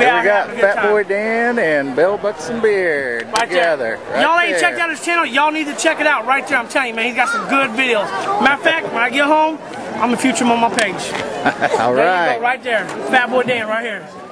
We got Fat Boy Dan and Bill Buxton Beard right together. Y'all ain't checked out his channel. Y'all need to check it out right there. I'm telling you, man, he's got some good videos. Matter of fact, when I get home, I'm gonna feature him on my page. All There right. you go, right there. Fat Boy Dan right here.